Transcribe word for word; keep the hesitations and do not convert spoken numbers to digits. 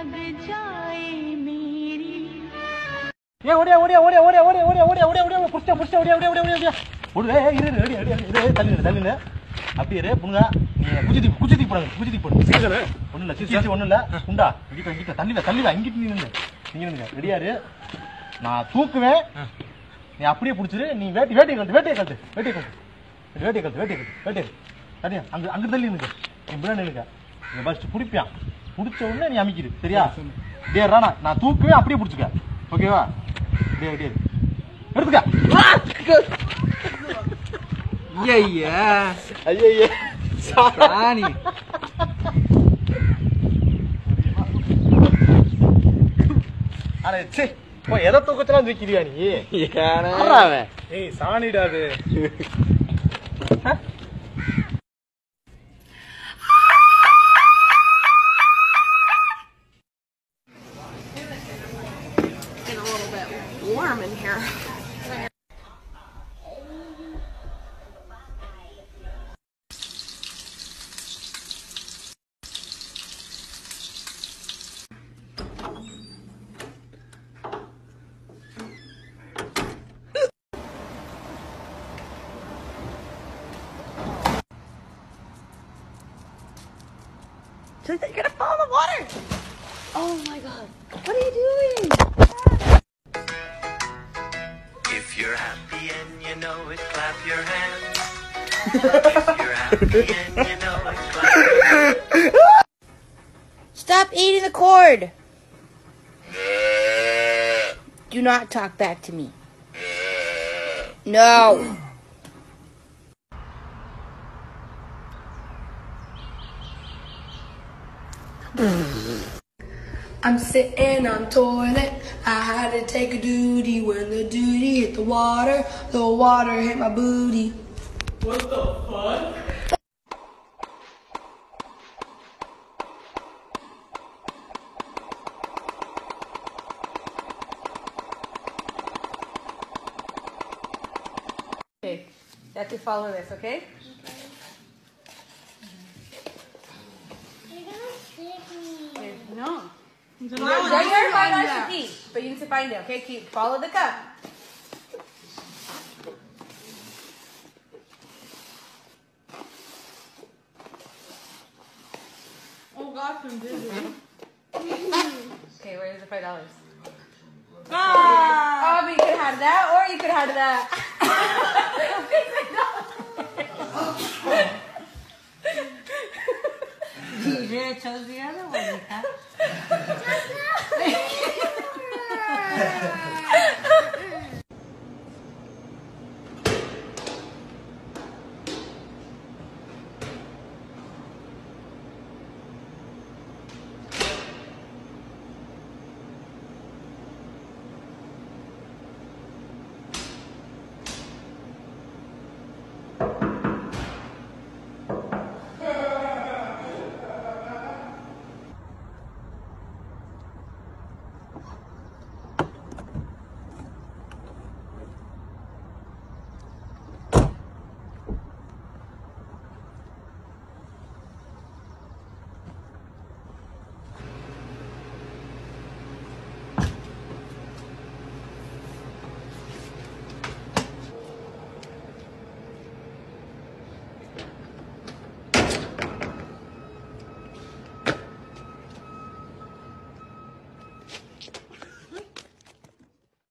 ஏ ஓடியா ஓடியா ஓடியா ஓடியா ஓடியா ஓடியா ஓடியா ஓடியா ஓடியா புடிச்சா புடிச்சா ஓடியா ஓடியா ஓடியா ஓடியா ஓடு ஏ இரு இரு இரு இரு தள்ளு தள்ளு அப்படியே இரு புங்க நீ குச்சிதி குச்சிதி போடு குச்சிதி போடு சீசன ஒண்ணு இல்ல சீசி ஒண்ணு இல்ல குண்டா இங்க இங்க தள்ளி தள்ளி இங்கிட்டு நீ நின்னு நீங்க நின்னுங்க ரெடியா இரு நான் தூக்குவேன் நீ அப்படியே புடிச்சிரு நீ வேட்டி வேட்டி கழட்டு வேட்டி கழட்டு வேட்டி கழட்டு வேட்டி கழட்டு வேட்டி கழட்டு வேட்டி சரியா அங்க அங்க தள்ளி நின்னுங்க நீ பின்னாடி நின்னுங்க நீ ஃபர்ஸ்ட் புடிப்பியான் புடிச்ச உடனே நீ அமிக்கிரு சரியா டேய் ராணா நான் தூக்குவேன் அப்படியே புடிச்சுக்க ஓகேவா டேய் டேய் எடுத்துக்க ஐயா ஐயா சாணி அட சே போ எதை தூக்கச்சலாம் தூக்கிறியா நீ ஏறாவே ஏய் சாணிடா அது Getting a little bit warm in here. You're gonna fall in the water! Oh my god. What are you doing? If you're happy and you know it, clap your hands. If you're happy and you know it, clap your hands. Stop eating the cord! Do not talk back to me. No! I'm sitting on toilet. I had to take a duty. When the duty hit the water, the water hit my booty. What the fuck? Okay, you have to follow this, okay? No. Right here, find out the key, but you need to find it, okay? Keep follow the cup. Oh gosh, I'm dizzy. Okay, where's the five dollars? Ah! Oh, but you could have had that, or you could have had that. You should have chose the other one.